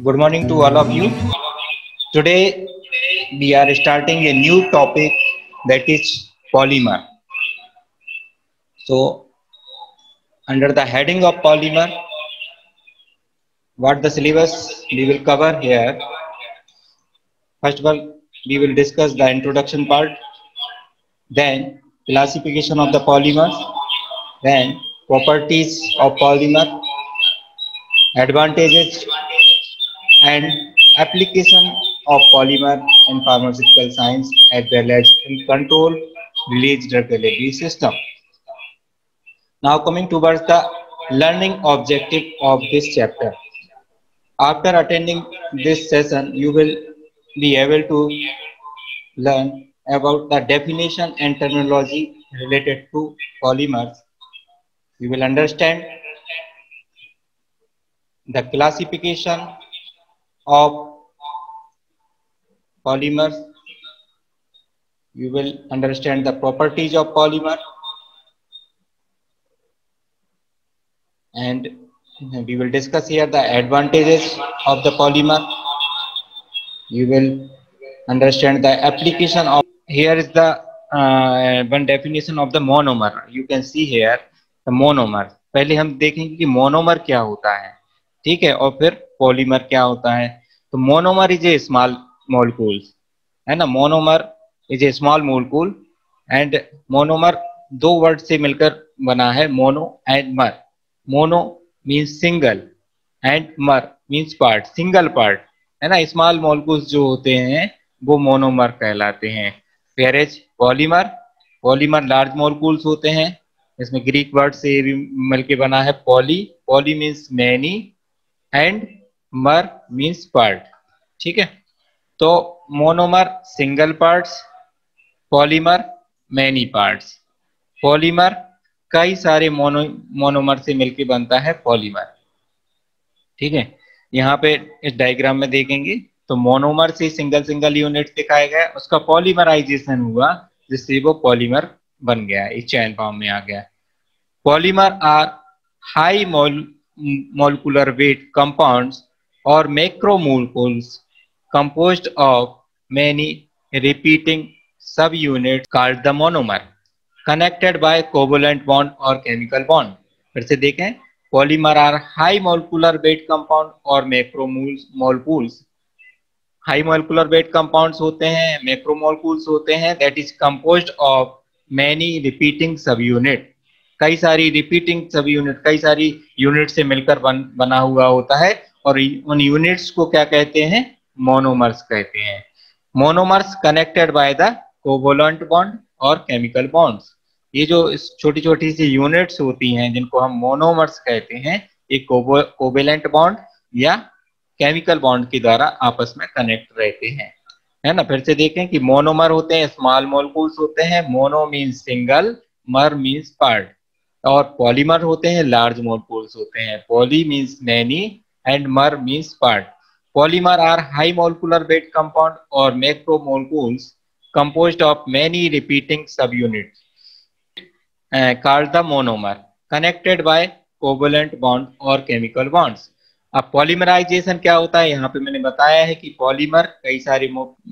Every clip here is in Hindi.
Good morning to all of you. Today we are starting a new topic, that is polymer. So under the heading of polymer, what the syllabus we will cover here. First of all, we will discuss the introduction part, then classification of the polymers, then properties of polymer, advantages and application of polymer in pharmaceutical science as well as in control release drug delivery system. Now coming towards the learning objective of this chapter. After attending this session, you will be able to learn about the definition and terminology related to polymers. You will understand the classification of polymers. You will understand the properties of polymer, and we will discuss here the advantages of the polymer. You will understand the application of. Here is the one definition of the monomer. You can see here the monomer. पहले हम देखेंगे कि मोनोमर क्या होता है, ठीक है, और फिर पॉलीमर क्या होता है. तो monomer is a small molecules, है ना. Monomer is a small molecule and monomer दो वर्ड से मिलकर बना है, mono and mer. Mono means single and mer means part, single part, है ना. स्मॉल मॉलिक्यूल्स जो होते हैं वो मोनोमर कहलाते हैं. Whereas polymer, polymer large molecules होते हैं. इसमें ग्रीक वर्ड से भी मिलके बना है poly. Poly means many and mer means part, ठीक है. तो monomer single parts, polymer many parts. Polymer कई सारे मोनोमर से मिलके बनता है पॉलीमर, ठीक है. यहाँ पे इस डायग्राम में देखेंगे तो मोनोमर से सिंगल सिंगल यूनिट दिखाया गया, उसका पॉलीमराइजेशन हुआ जिससे वो पॉलीमर बन गया, इस चैन फॉर्म में आ गया. Polymer are high molecular weight compounds or macromolecules composed of many repeating subunits called the monomer connected by covalent bond or chemical bond. फिर से देखें, polymer are high molecular weight compound और macromolecules. High molecular weight compounds होते हैं, macromolecules होते हैं, that is composed of many repeating subunit. कई सारी रिपीटिंग सब यूनिट, कई सारी यूनिट से मिलकर बना हुआ होता है, और उन यूनिट्स को क्या कहते हैं, मोनोमर्स कहते हैं. Monomers connected by the covalent bond और केमिकल बॉन्ड्स. ये जो छोटी छोटी सी यूनिट्स होती हैं जिनको हम मोनोमर्स कहते हैं, ये कोवैलेंट बॉन्ड या केमिकल बॉन्ड के द्वारा आपस में कनेक्ट रहते हैं, है ना. फिर से देखें कि मोनोमर होते हैं स्मॉल मॉलिक्यूल्स होते हैं, mono means single, mer means part, और पॉलीमर होते हैं लार्ज मॉलिक्यूल्स होते हैं, poly means many and mer means part. Polymer are high molecular weight compound और macromolecules composed of many repeating subunits called the monomer connected by covalent bond और केमिकल बॉन्ड्स. अब पॉलीमराइजेशन क्या होता है, यहाँ पे मैंने बताया है कि पॉलीमर कई सारे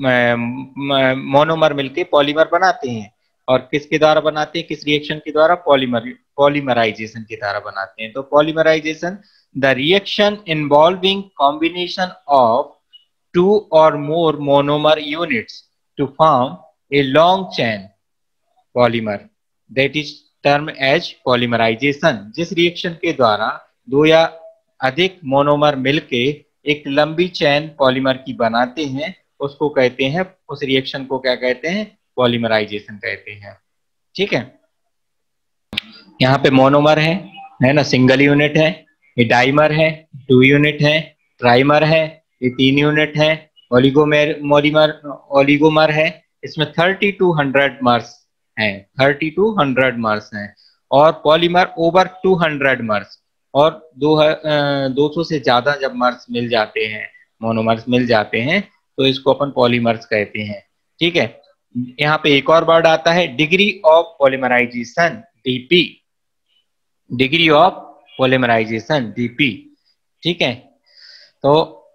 मोनोमर मिलके पॉलीमर बनाते हैं, और किसके द्वारा बनाते हैं, किस रिएक्शन के द्वारा, पॉलीमराइजेशन के द्वारा बनाते हैं. तो polymerization the reaction involving combination of two और more monomer units to form a long chain polymer, that is term as polymerization. जिस रिएक्शन के द्वारा दो या अधिक मोनोमर मिलके एक लंबी चैन पॉलीमर की बनाते हैं, उसको कहते हैं, उस रिएक्शन को क्या कहते हैं, पॉलीमराइजेशन कहते हैं, ठीक है. यहाँ पे मोनोमर है ना, सिंगल यूनिट है. ये डाइमर है, 2 यूनिट है. ट्राइमर है, ये 3 यूनिट है. ओलिगोमर है, इसमें 30 to 100 मर्स हैं, 30 to 100 मर्स हैं. और पॉलीमर ओवर 200 मर्स, और 200 से ज्यादा जब मर्स मिल जाते हैं, मोनोमर्स मिल जाते हैं, तो इसको अपन पॉलीमर्स कहते हैं, ठीक है. यहाँ पे एक और वर्ड आता है degree of polymerization, DP, degree of polymerization DP, ठीक है. तो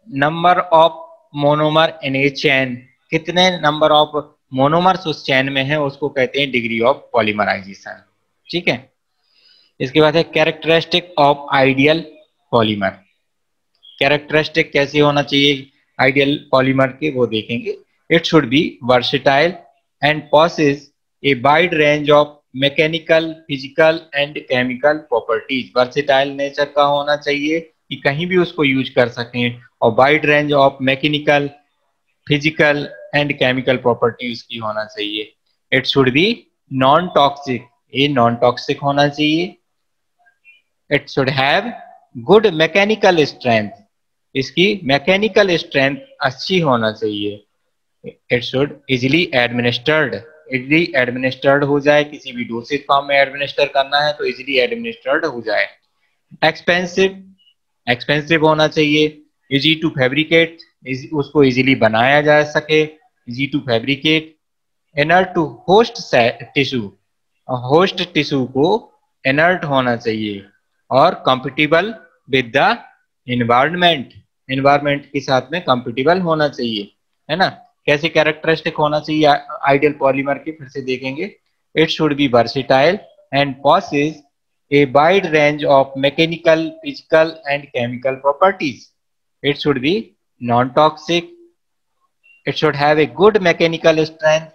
number of monomer in a chain, कितने नंबर ऑफ मोनोमर्स उस चैन में है उसको कहते हैं डिग्री ऑफ पॉलीमराइजेशन। ठीक है, इसके बाद है characteristic of ideal polymer. Characteristic कैसे होना चाहिए आइडियल पॉलीमर के, वो देखेंगे। It should be versatile and possess a wide range of mechanical, physical and chemical properties. Versatile nature का होना चाहिए कि कहीं भी उसको यूज कर सकें, और wide range of mechanical, physical and chemical properties की होना चाहिए। It should be non toxic, ये नॉन टॉक्सिक होना चाहिए। It should have good mechanical strength, इसकी मैकेनिकल स्ट्रेंथ अच्छी होना चाहिए। It should easily administered, easily administered हो जाए, किसी भी डोसेज फॉर्म में एडमिनिस्टर करना है तो इजिली एडमिनिस्टर्ड हो जाए। एक्सपेंसिव, एक्सपेंसिव होना चाहिए। इजी टू फैब्रिकेट, उसको इजीली बनाया जा सके, easy to fabricate. Inert to host tissue, host tissue को इनर्ट होना चाहिए। और compatible with the environment, environment के साथ में कंपेटिबल होना चाहिए, है ना। कैसे कैरेक्टरिस्टिक होना चाहिए आइडियल पॉलीमर की, फिर से देखेंगे। It should be versatile and possess a wide range of mechanical, physical and chemical properties. It should be non-toxic. It should have a good mechanical strength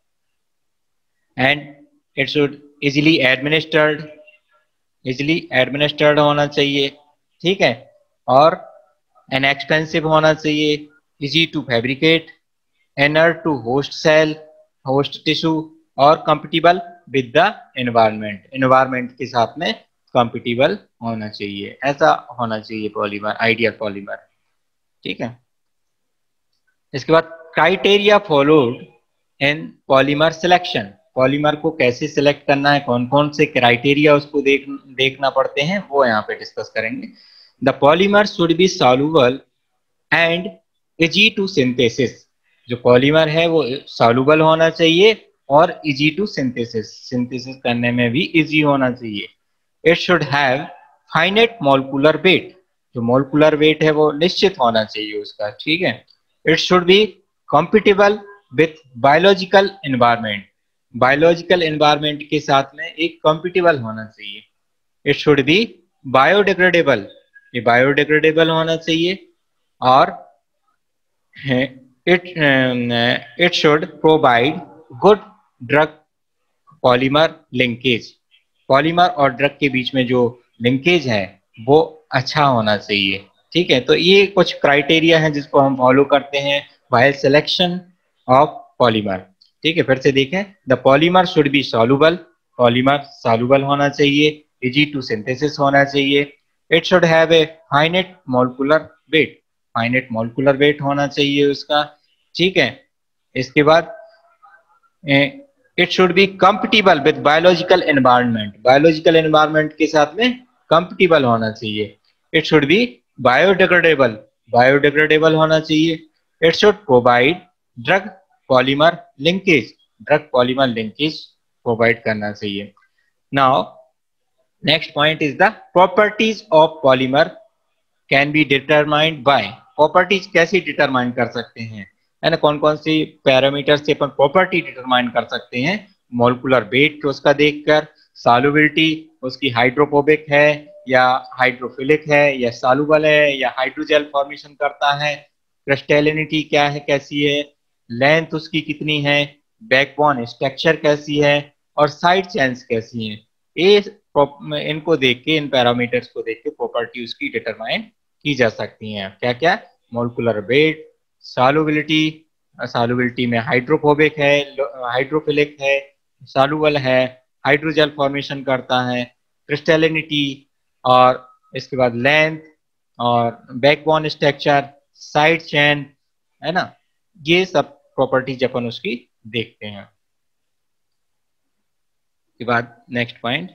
and it should easily administered, easily administered होना चाहिए। ठीक है, और inexpensive होना चाहिए, easy to fabricate, inert to host cell, host tissue और compatible with the environment, environment के साथ में compatible होना चाहिए। ऐसा होना चाहिए पॉलीमर, आइडियल पॉलीमर। ठीक है, इसके बाद criteria followed in polymer selection. Polymer को कैसे सिलेक्ट करना है, कौन कौन से क्राइटेरिया उसको देखना पड़ते हैं, वो यहाँ पे डिस्कस करेंगे। The polymer should be soluble and easy to synthesis. जो पॉलीमर है वो सॉल्युबल होना चाहिए और इजी टू सिंथेसिस, सिंथेसिस करने में भी इजी होना चाहिए। It should have finite molecular weight, जो मॉलिक्यूलर वेट है वो निश्चित होना चाहिए उसका। ठीक है, it should be compatible with biological environment, biological environment के साथ में एक कंपेटिबल होना चाहिए। इट शुड बी बायोडिग्रेडेबल, ये बायोडिग्रेडेबल होना चाहिए। और it should provide good drug polymer linkage, polymer और ड्रग के बीच में जो लिंकेज है वो अच्छा होना चाहिए। ठीक है, तो ये कुछ क्राइटेरिया हैं जिसको हम फॉलो करते हैं व्हाइल सिलेक्शन ऑफ पॉलीमर। ठीक है, फिर से देखें। The polymer should be soluble, polymer soluble होना चाहिए, इजी टू सिंथेसिस होना चाहिए। It should have a finite molecular weight, finite molecular weight होना चाहिए उसका। ठीक है, इसके बाद it should be compatible with biological environment, biological environment के साथ में कंपेटिबल होना चाहिए। It should be biodegradable, biodegradable होना चाहिए। It should provide drug polymer linkage, drug polymer linkage provide करना चाहिए। Now next point is the properties of polymer can be determined by. Properties कैसे डिटरमाइन कर सकते हैं, है ना, कौन कौन सी पैरामीटर से अपन प्रॉपर्टी डिटरमाइन कर सकते हैं। मॉलिक्यूलर वेट उसका देखकर, सॉल्युबिलिटी उसकी हाइड्रोफोबिक है या हाइड्रोफिलिक है या सॉल्युबल है या हाइड्रोजेल फॉर्मेशन करता है, क्रिस्टलिनिटी क्या है, कैसी है, लेंथ उसकी कितनी है, बैकबोन स्ट्रक्चर कैसी है और साइड चेन्स कैसी हैं। ये इनको देख के, इन पैरामीटर्स को देख के प्रॉपर्टी उसकी डिटरमाइन की जा सकती हैं। क्या क्या, मॉलिक्यूलर वेट, सॉल्युबिलिटी, सॉल्युबिलिटी में हाइड्रोफोबिक है, हाइड्रोफिलिक है, सॉल्युबल है, हाइड्रोजेल फॉर्मेशन करता है, क्रिस्टलिनिटी, और इसके बाद लेंथ और बैकबोन स्ट्रक्चर, साइड चेन, है ना, ये सब प्रॉपर्टीज अपन उसकी देखते हैं। के बाद next point,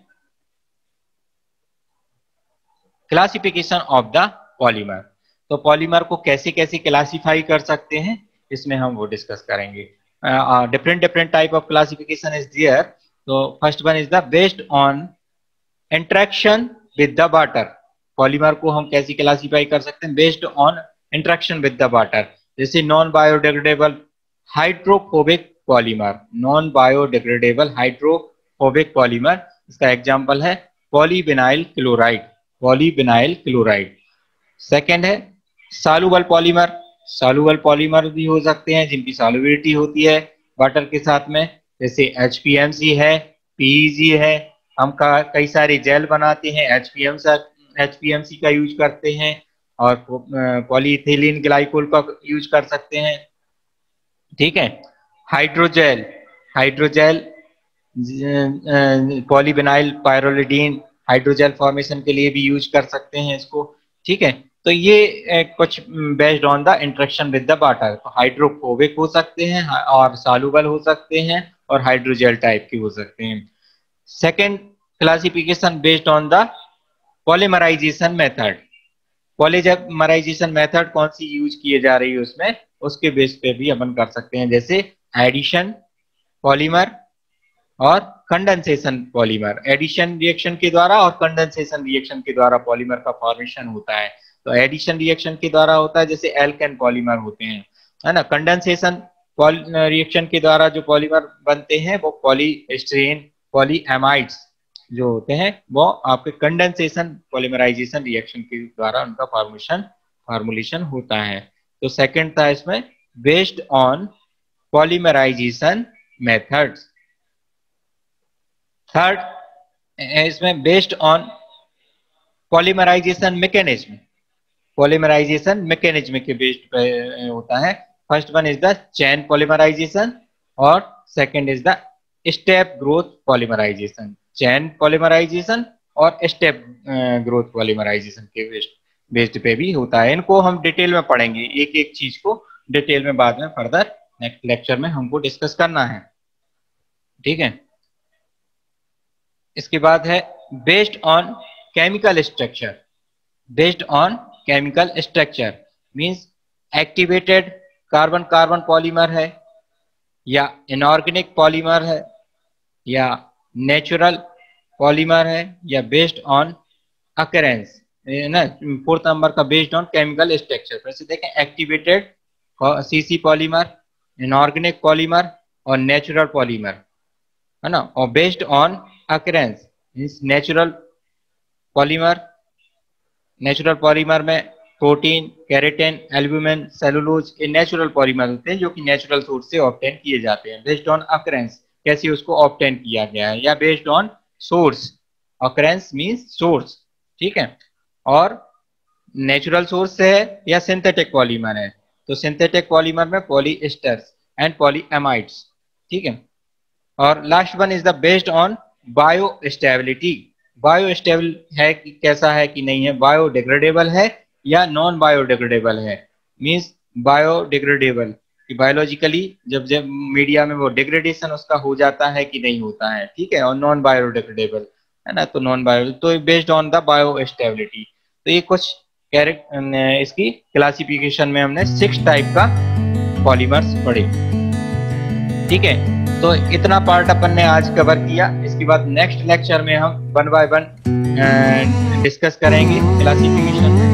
classification of the polymer. तो पॉलीमर को कैसे कैसे क्लासिफाई कर सकते हैं, इसमें हम वो डिस्कस करेंगे। Different different type of classification is there. तो first one is the based on interaction with the water. Polymer को हम कैसे क्लासिफाई कर सकते हैं, based on interaction with the water, जैसे non biodegradable hydrophobic polymer, non biodegradable hydrophobic polymer, इसका एग्जांपल है polyvinyl chloride, polyvinyl chloride. Second है सॉल्युबल पॉलीमर, सॉल्युबल पॉलीमर भी हो सकते हैं जिनकी सॉल्युबिलिटी होती है वाटर के साथ में, जैसे HPMC है, PEG है, हम कई सारे जेल बनाते हैं HPMC का यूज करते हैं, और पॉलीइथिलीन ग्लाइकोल का यूज कर सकते हैं, ठीक है। Hydrogel, hydrogel polyvinyl pyrrolidine hydrogel formation के लिए भी यूज कर सकते हैं इसको, ठीक है। तो ये कुछ based on the interaction with the water, तो हाइड्रोफोबिक हो सकते हैं और सॉल्युबल हो सकते हैं और हाइड्रोजेल टाइप के हो सकते हैं। Second classification based on the polymerization method, polymerization method कौन सी यूज किए जा रही है उसमें, उसके बेस पे भी अपन कर सकते हैं, जैसे एडिशन पॉलीमर और कंडेंसेशन पॉलीमर, एडिशन रिएक्शन के द्वारा और कंडेंसेशन रिएक्शन के द्वारा पॉलीमर का फॉर्मेशन होता है। तो एडिशन रिएक्शन के द्वारा होता है जैसे एल्केन पॉलीमर होते हैं, है ना। कंडेंसेशन रिएक्शन के द्वारा जो पॉलीमर बनते हैं वो पॉलीस्टीरीन पॉलीएमाइड्स जो होते हैं वो आपके कंडेंसेशन पॉलीमराइजेशन रिएक्शन के द्वारा उनका फॉर्मुलेशन होता है। तो सेकंड था इसमें based on polymerization methods. Third इसमें based on polymerization mechanism, polymerization mechanism के बेस्ड पे होता है। First one is the chain polymerization और second is the step growth polymerization, chain polymerization और स्टेप ग्रोथ पॉलीमराइजेशन के बेस्ड पे भी होता है। इनको हम डिटेल में पढ़ेंगे, एक एक चीज को डिटेल में बाद में फर्दर नेक्स्ट लेक्चर में हमको डिस्कस करना है, ठीक है। इसके बाद है based on chemical structure, based on chemical structure means activated carbon carbon polymer है या इनऑर्गेनिक पॉलीमर है या नेचुरल पॉलीमर है या बेस्ड ऑन अकरेंस ना। फोर्थ नंबर का बेस्ड ऑन केमिकल स्ट्रक्चर, फिर से देखें activated CC polymer, inorganic polymer और नेचुरल पॉलीमर, है ना। और based on occurrence means natural polymer, natural polymer में प्रोटीन, केराटिन, एल्ब्यूमिन, सेलुलोज ये नेचुरल पॉलीमर होते हैं जो कि नेचुरल सोर्स से ऑब्टेन किए जाते हैं। बेस्ड ऑन अकरेंस कैसे उसको ऑब्टेन किया गया है, या based on source, occurrence means source, ठीक है। और नेचुरल सोर्स से है या सिंथेटिक पॉलीमर है, तो सिंथेटिक पॉलीमर में पॉलीएस्टर्स एंड पॉलीएमाइड्स, ठीक है। और last one is the based on biostability, biostable है कि कैसा है कि नहीं है, बायोडिग्रेडेबल है या नॉन बायोडिग्रेडेबल है, मींस बायोडिग्रेडेबल कि बायोलॉजिकली जब मीडिया में वो डिग्रेडेशन उसका हो जाता है कि नहीं होता है, ठीक है। और नॉन बायोडिग्रेडेबल है ना, तो नॉन बायो, तो बेस्ड ऑन द बायोस्टेबिलिटी। तो ये कुछ इसकी क्लासिफिकेशन में हमने 6 टाइप का पॉलीमर्स पढ़े, ठीक है। तो इतना पार्ट अपन ने आज कवर किया। इसके बाद नेक्स्ट लेक्चर में हम 1 बाय 1 डिस्कस करेंगे क्लासिफिकेशन।